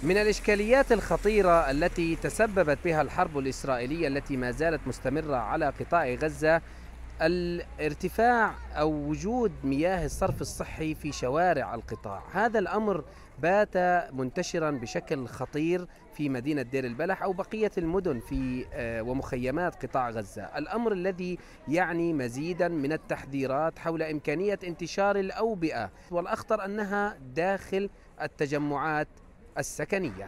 من الإشكاليات الخطيرة التي تسببت بها الحرب الإسرائيلية التي ما زالت مستمرة على قطاع غزة الارتفاع أو وجود مياه الصرف الصحي في شوارع القطاع. هذا الأمر بات منتشرا بشكل خطير في مدينة دير البلح أو بقية المدن في ومخيمات قطاع غزة، الأمر الذي يعني مزيدا من التحذيرات حول إمكانية انتشار الأوبئة، والأخطر أنها داخل التجمعات السكنية.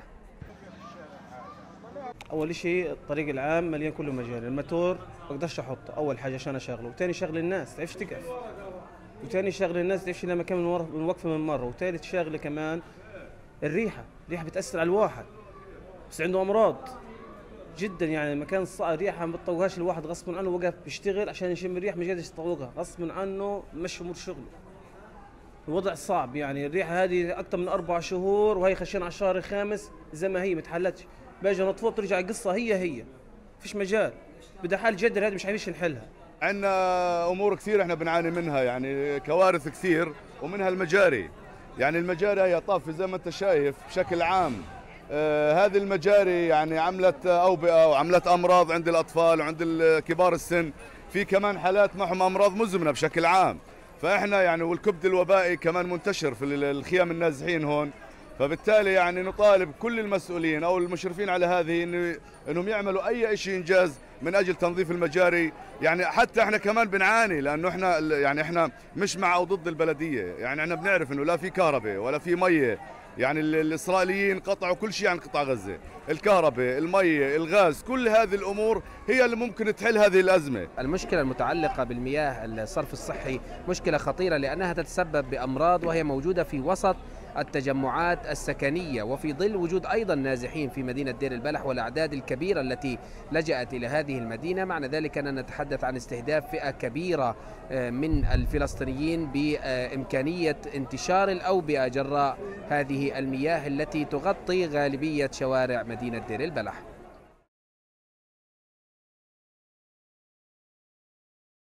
اول شيء الطريق العام مليان كله مجاري، الماتور ما بقدرش احطه اول حاجه عشان اشغله، وثاني شغل الناس تعرفش تقف، وثاني شغل الناس تعرفش لما كم من وقفه من مره، وثالث شغله كمان الريحه بتاثر على الواحد، بس عنده امراض جدا. يعني المكان الريحه ما بتطوقهاش الواحد غصب عنه، وقف بيشتغل عشان يشم الريح مش قادر يطوقها غصب عنه، مش امور شغله. الوضع صعب، يعني الريحه هذه اكثر من 4 شهور وهي خشين على الشهر الخامس زي ما هي متحلتش، باجي نطفوها بترجع القصه هي فيش مجال، بدها حال جدر هذه مش عارفين نحلها. عندنا امور كثير احنا بنعاني منها، يعني كوارث كثير، ومنها المجاري. يعني المجاري هي طافه زي ما انت شايف بشكل عام. هذه المجاري يعني عملت اوبئه وعملت امراض عند الاطفال وعند كبار السن، في كمان حالات معهم امراض مزمنه بشكل عام. فاحنا يعني والكبد الوبائي كمان منتشر في الخيام النازحين هون. فبالتالي يعني نطالب كل المسؤولين او المشرفين على هذه انهم يعملوا اي شيء انجاز من اجل تنظيف المجاري. يعني حتى احنا كمان بنعاني، لانه احنا مش مع او ضد البلديه، يعني احنا بنعرف انه لا في كهرباء ولا في ميه. يعني الاسرائيليين قطعوا كل شيء عن قطاع غزه، الكهرباء، الميه، الغاز، كل هذه الامور هي اللي ممكن تحل هذه الازمه. المشكلة المتعلقة بالمياه الصرف الصحي مشكلة خطيرة لأنها تتسبب بأمراض، وهي موجودة في وسط التجمعات السكنية وفي ظل وجود أيضا نازحين في مدينة دير البلح والأعداد الكبيرة التي لجأت إلى هذه المدينة. معنى ذلك أننا نتحدث عن استهداف فئة كبيرة من الفلسطينيين بإمكانية انتشار الأوبئة جراء هذه المياه التي تغطي غالبية شوارع مدينة دير البلح.